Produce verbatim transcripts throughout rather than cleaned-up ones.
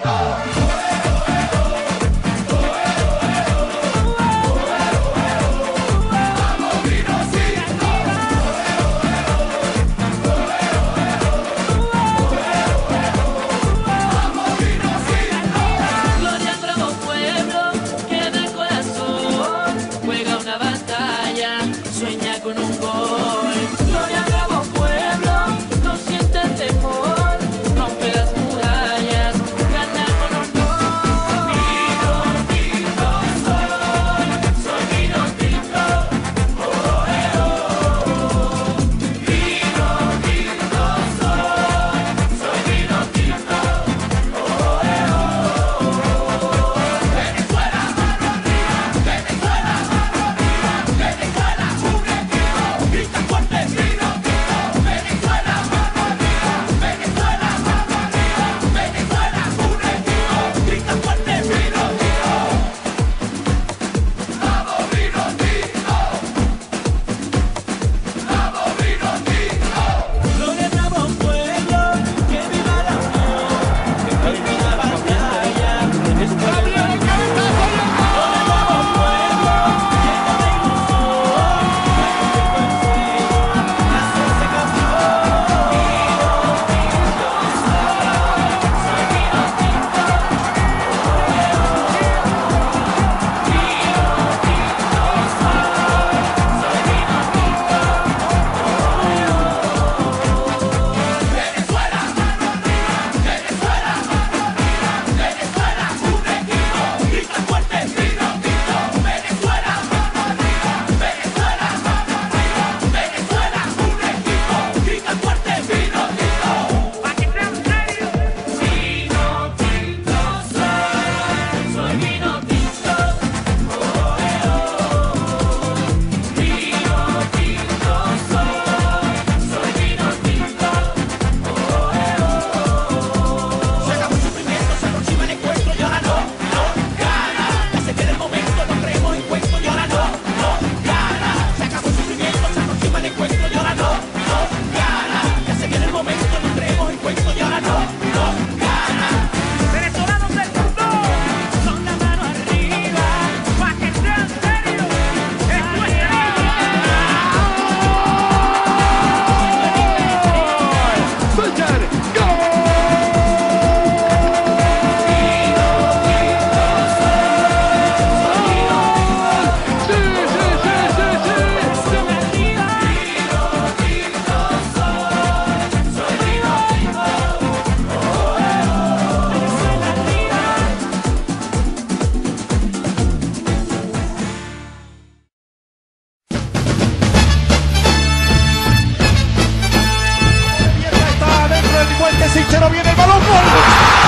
Sinchero, viene el balón, gol. ¡Gol!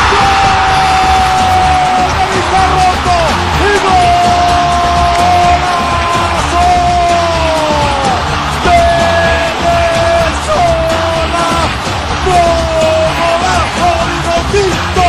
¡Está roto! ¡Y golazo! ¡Venezuela! ¡Golazo Vino Tinto!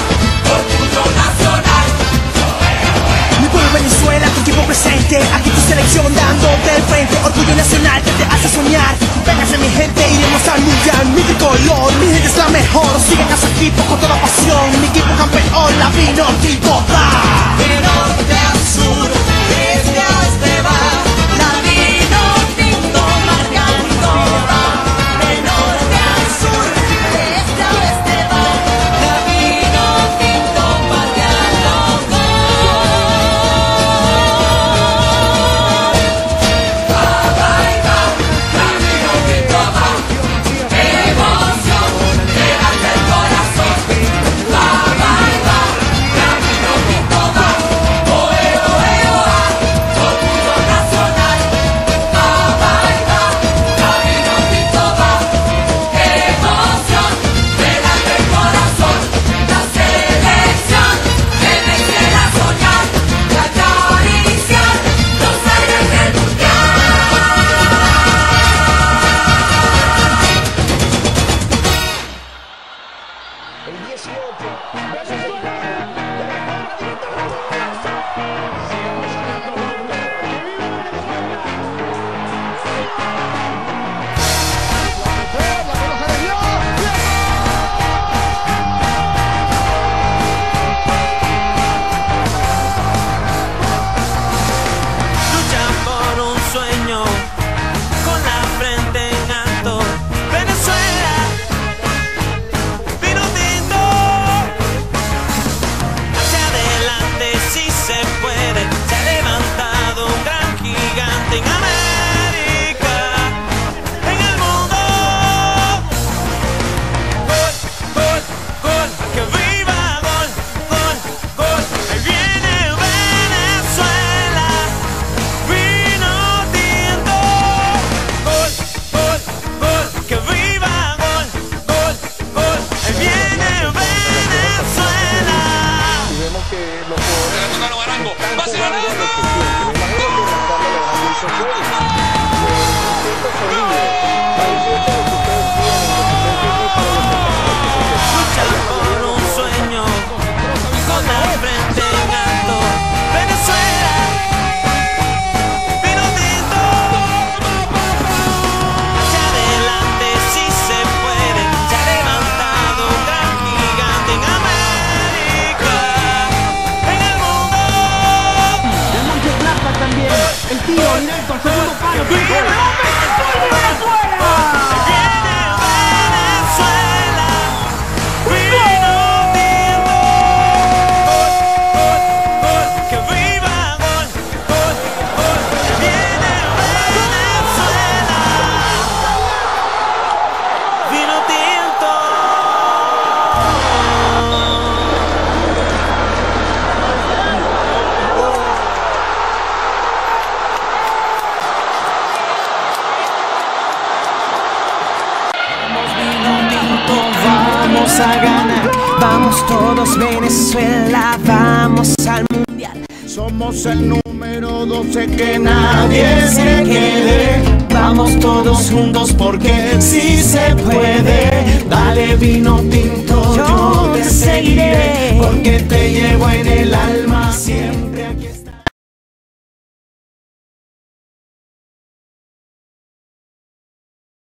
Aquí selección dándote el frente, orgullo nacional que te hace soñar. Véngase mi gente, iremos al mundial. Mi tricolor, mi gente es la mejor. Sigan a su equipo con toda pasión. Mi equipo campeón, la vino tinto va. De norte a sur, de este a oeste va. La vino tinto marcando va. De norte a sur, de este a oeste va. La vino tinto marcando va. Va, va y va, la vino tinto va. Emoción, levanta el corazón. Va, va y va, la vino tinto va. Oe, oe, oa, orgullo nacional. Va, va y va, la vino tinto va. Emoción, levanta el corazón. La selección que vencer a soñar y a acariciar los aires del mundial. Luchan por un sueño con la frente en alto. Venezuela, vino tinto. Hacia adelante si se puede. Se ha levantado un gran gigante en América, en el mundo. Gol, gol, gol, que viva gol, gol, gol. Ahí viene Venezuela. Vino tinto, gol, gol, gol, que viva gol, gol, gol, ahí viene Venezuela. Venezolano Arango, va hacia Arango. Luchan por un sueño con la frente en alto. Venezuela, vino tinto. Hacia adelante si se puede. Se ha levantado un gran gigante en América, en el mundo. El Monte Plata también. El tío, el Nelson, segundo palo. Viene Venezuela. Vino tinto. Gol, gol, gol, que viva gol, gol, gol. Viene Venezuela. Vino tinto. Vamos a ganar, vamos todos Venezuela, vamos al mundial. Somos el número doce, que nadie se quede. Vamos todos juntos porque sí se puede. Dale vino tinto, yo te seguiré, porque te llevo en el alma siempre.